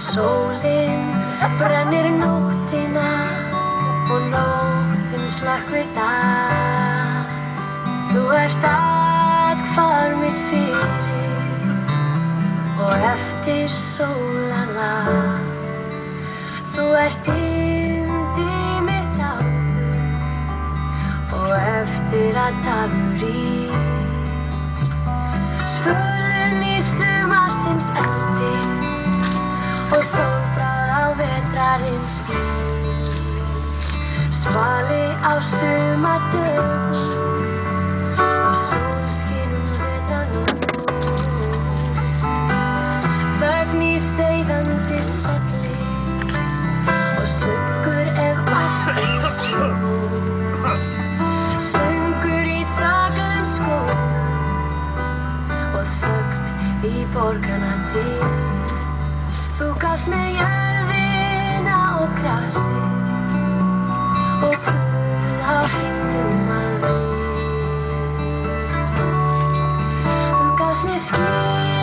Sólin brennir nóttina og nóttin slökkvir dag. Þú ert athvarf mitt fyrir og eftir sólarlag. Þú ert yndi mitt áður og eftir að dagur rís. Svölun í sumarsins eldi og sólbráð á vetrarins ský. Svali á sumardögum og sólskin vetranótt. Þögn í seiðandi solli og söngur ef allt hljóð. Söngur í þaklum skógum og þögn í borgarna dyr. Þú gafst mér jörðina og grasið og Guð á himnum að við. Þú gafst mér ský